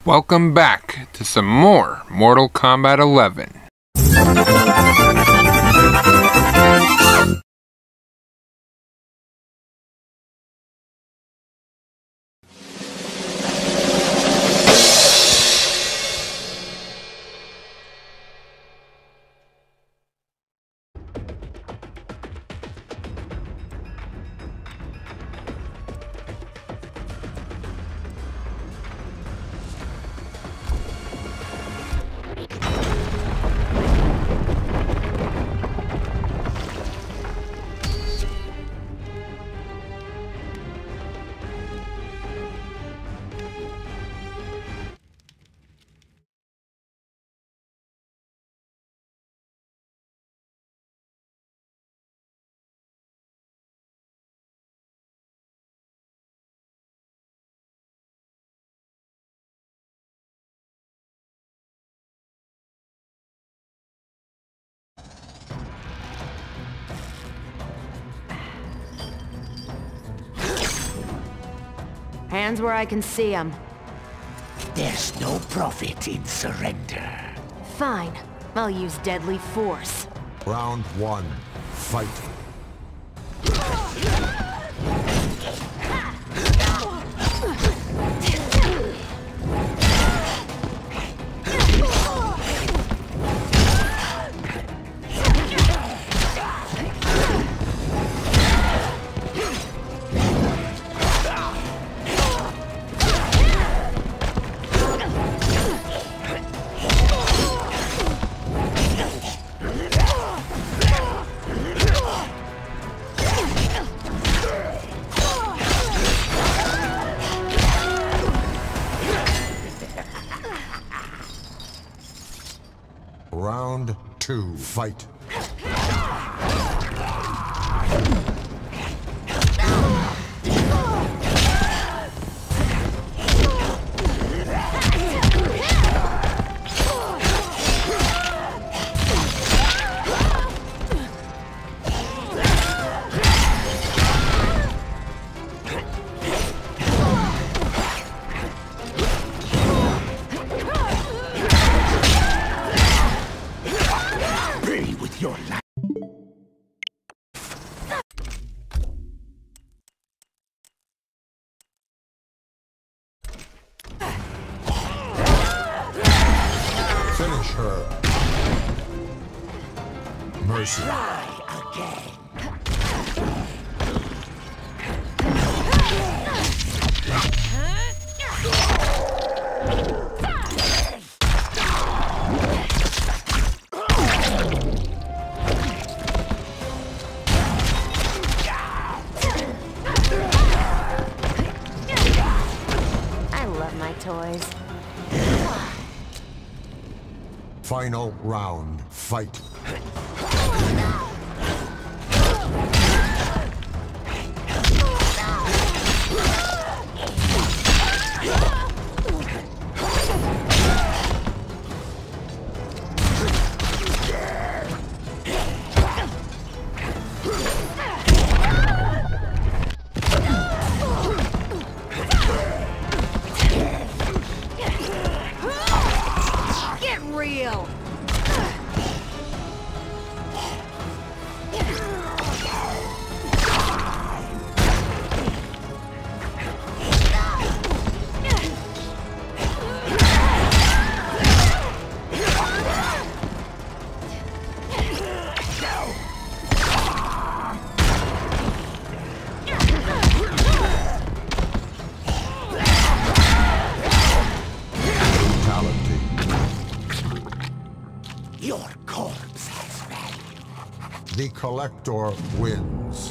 Welcome back to some more Mortal Kombat 11. Hands where I can see them. There's no profit in surrender. Fine. I'll use deadly force. Round 1. Fight. Round 2. Fight. Your life. Finish her. Mercy. Try again. Toys. Final round. Fight. Real. Your corpse has value. The Collector wins.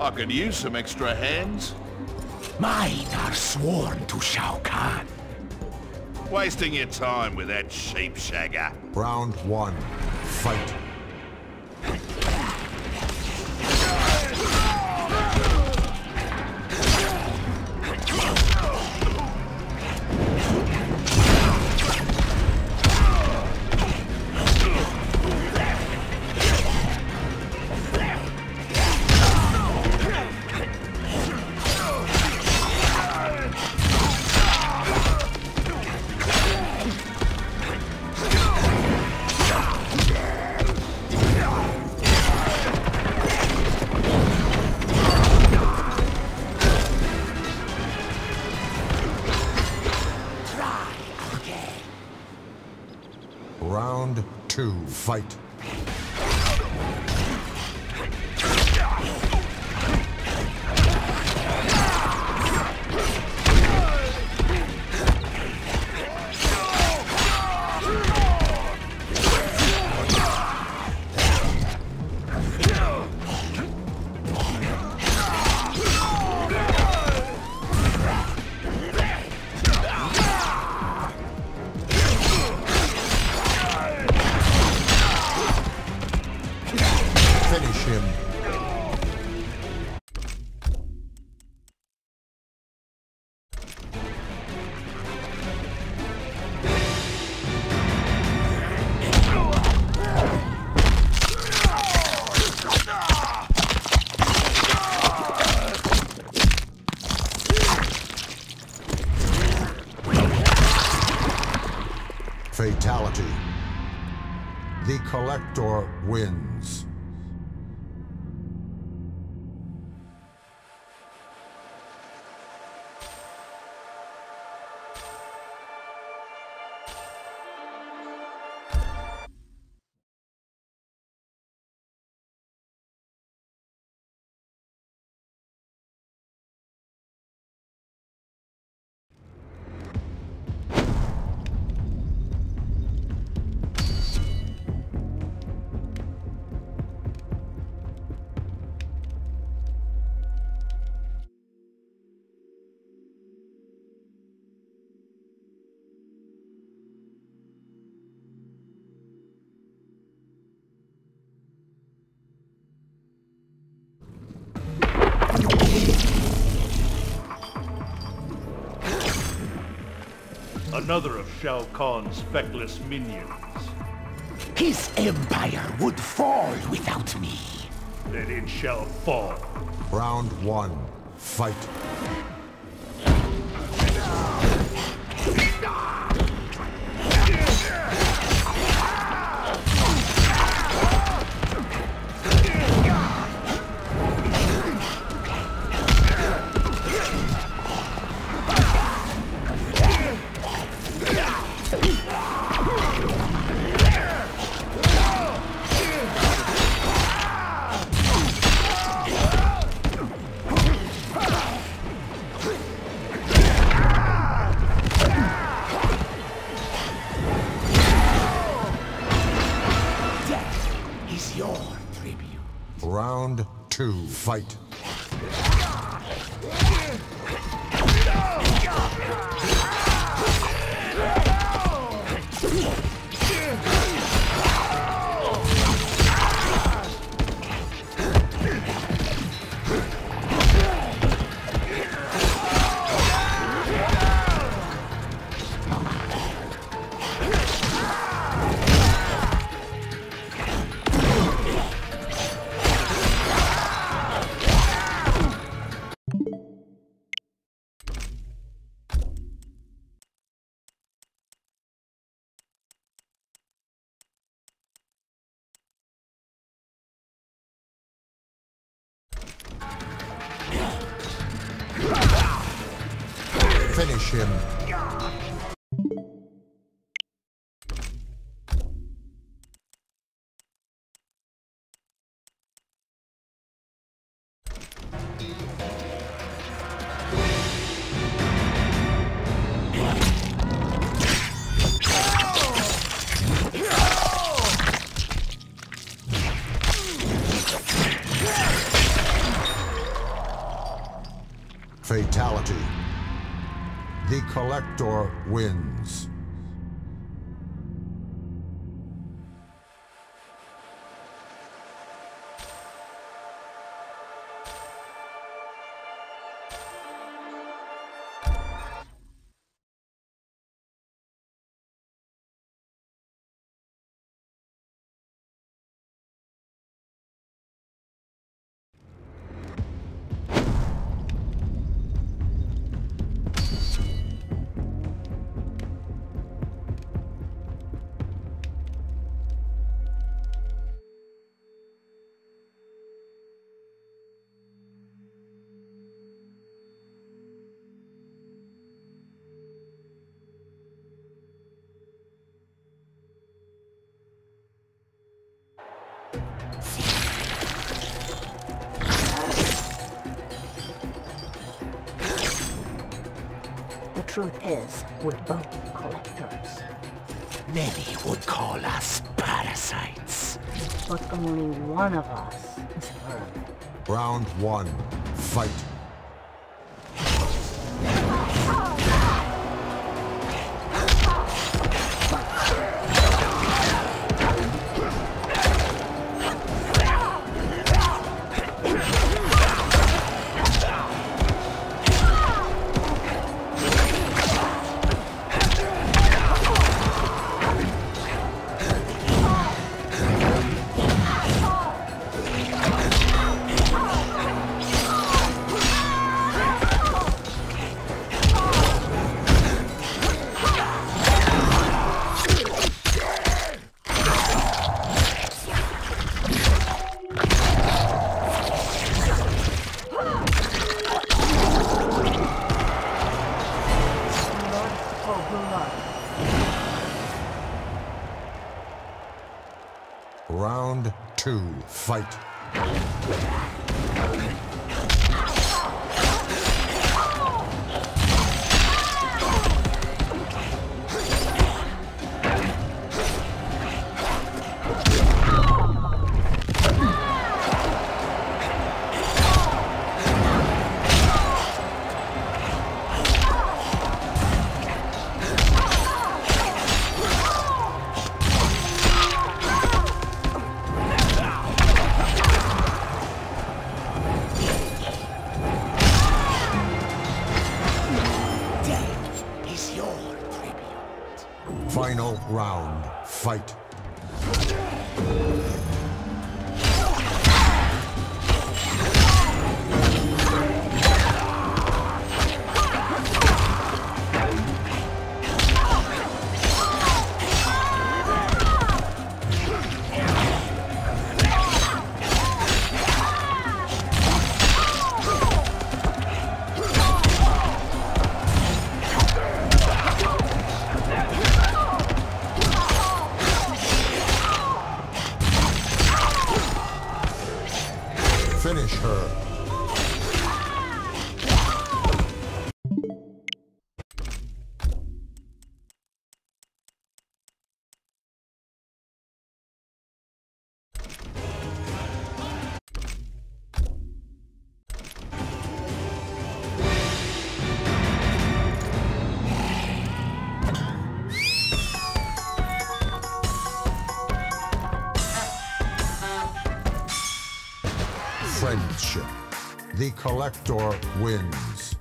I could use some extra hands. Mine are sworn to Shao Kahn. Wasting your time with that sheep shagger. Round one, fight. Round two, fight. Finish him. Fatality. The Collector wins. Another of Shao Kahn's feckless minions. His empire would fall without me. Then it shall fall. Round one, fight. Is your tribute. Round two, fight. Finish him. Fatality. The Collector wins. The truth is, we're both collectors. Many would call us parasites. But only one of us is firm. Round 1. Fight. Round 2. Fight. Final round. Fight. Finish her. Friendship. The Collector wins.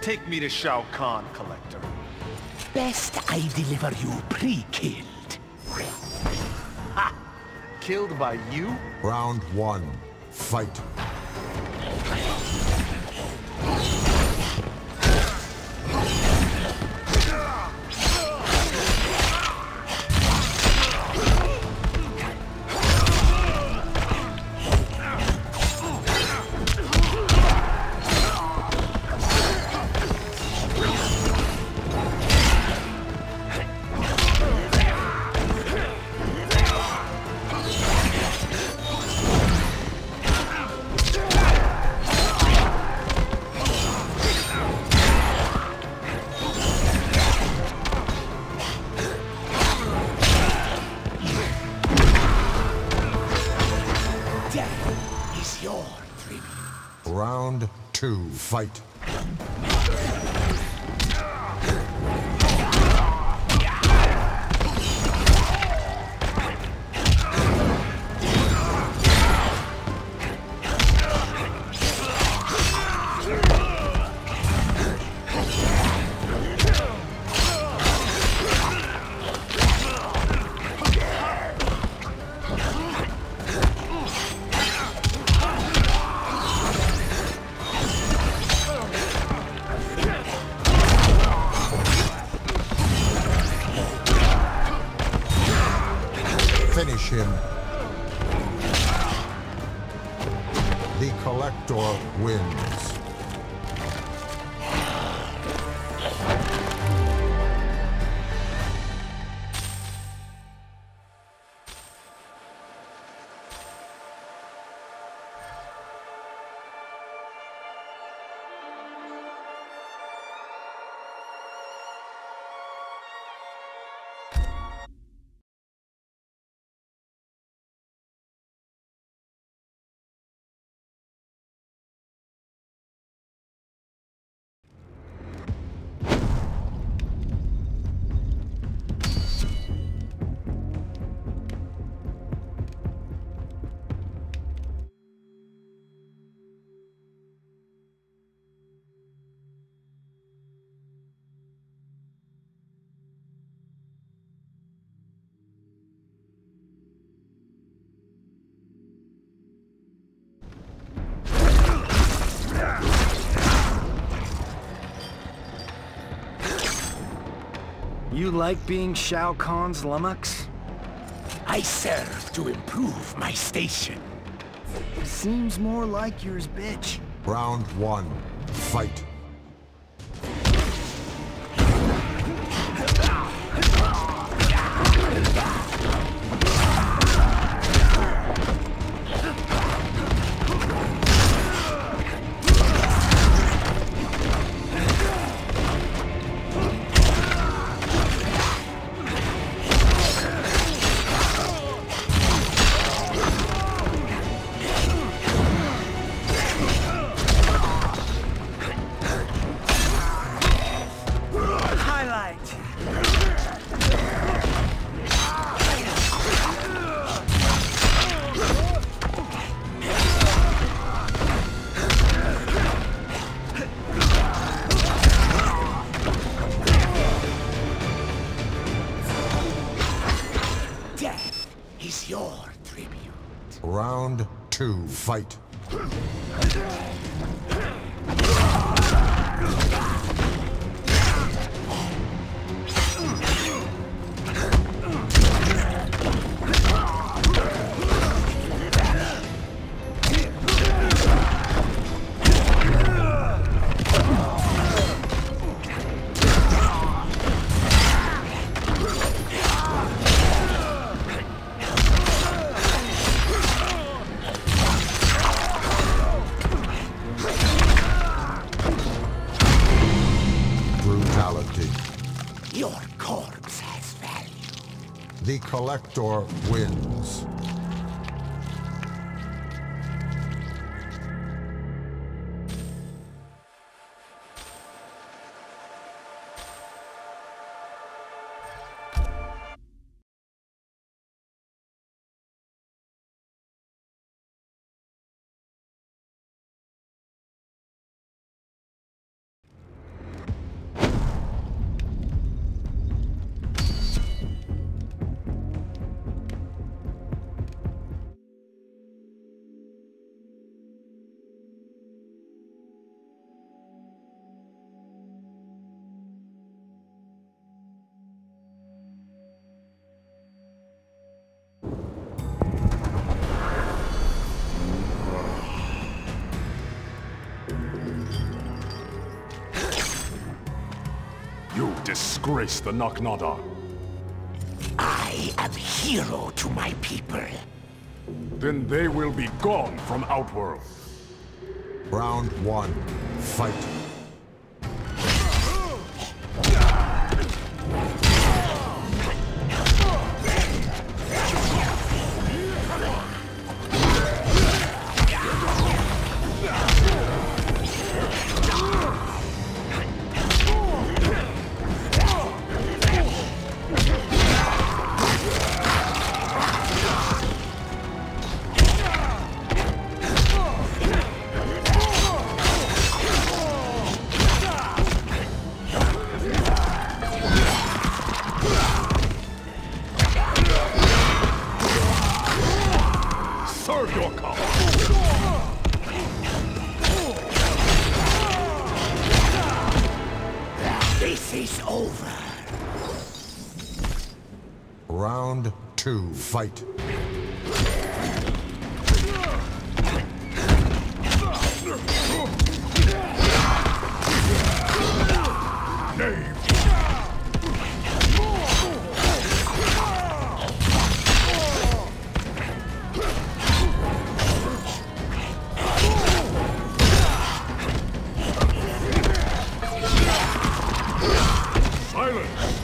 Take me to Shao Kahn, Collector. Best I deliver you pre-killed. Killed by you? Round 1. Fight. Death is your tribute. Round 2. Fight. Finish him. The Collector wins. You like being Shao Kahn's lummox? I serve to improve my station. Seems more like yours, bitch. Round 1. Fight. Death is your tribute. Round 2. Fight. Brutality. Your corpse has value. The Collector wins. disgrace the Naknada. I am hero to my people. Then they will be gone from Outworld. Round 1. Fight. Serve your cause! This is over. Round 2. Fight. Knave! Silence!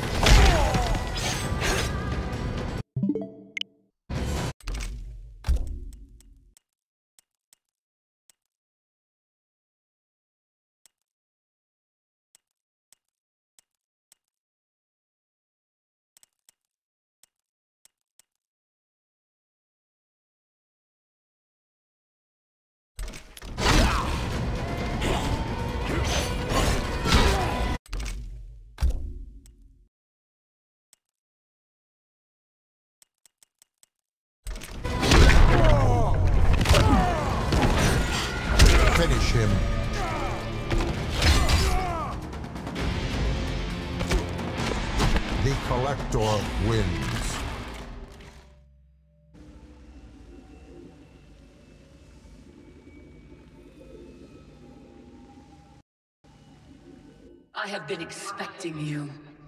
Finish him. The Collector wins. I have been expecting you.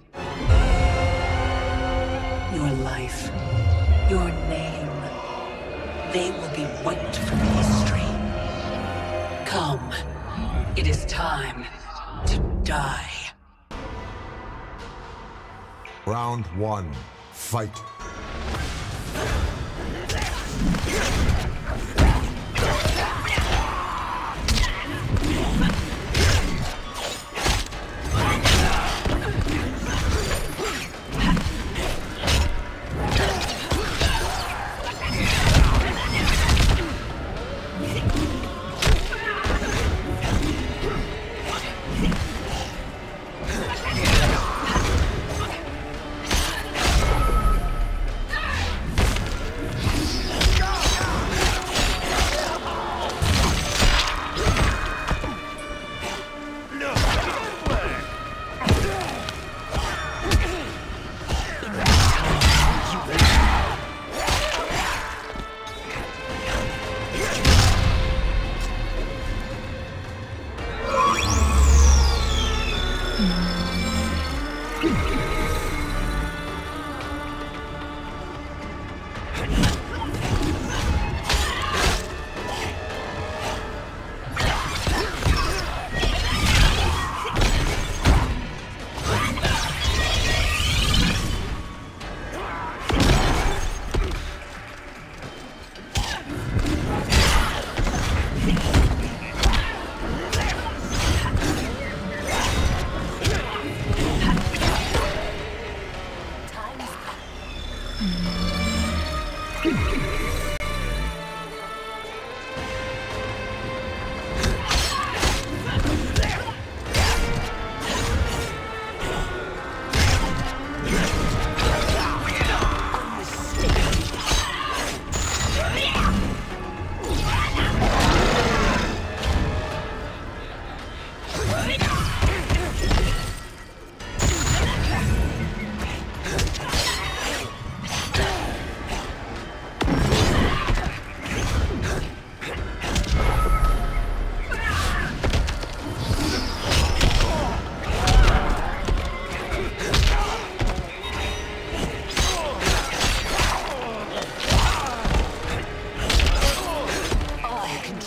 Your life, your name, they will be wiped from history. Come, it is time to die. Round 1. Fight.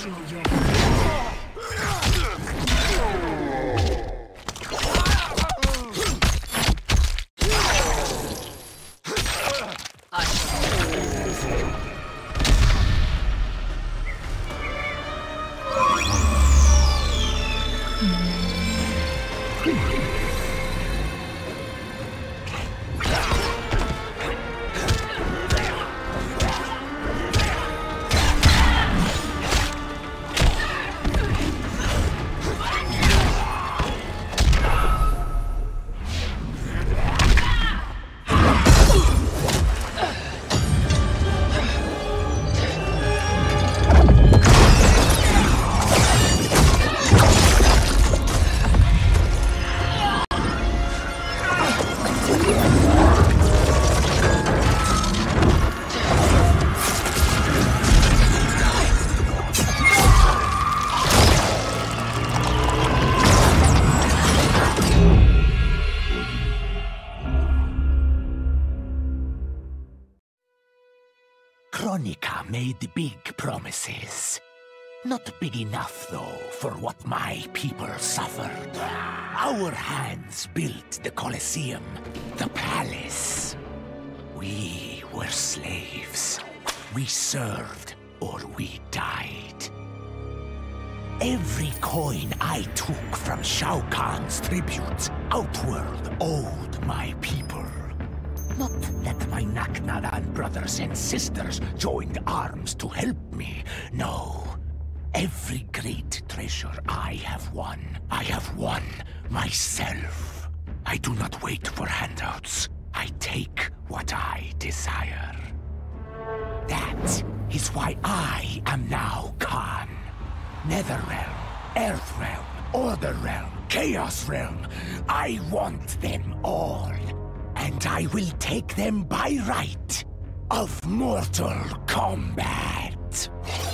Kronika made big promises. Not big enough, though, for what my people suffered. Our hands built the Colosseum, the palace. We were slaves. We served or we died. Every coin I took from Shao Kahn's tributes outworld owed my people. Not that my Naknadan brothers and sisters joined arms to help me, no. Every great treasure I have won myself. I do not wait for handouts. I take what I desire. That is why I am now Khan. Netherrealm, Earthrealm, Order Realm, Chaos Realm. I want them all. And I will take them by right of Mortal Kombat.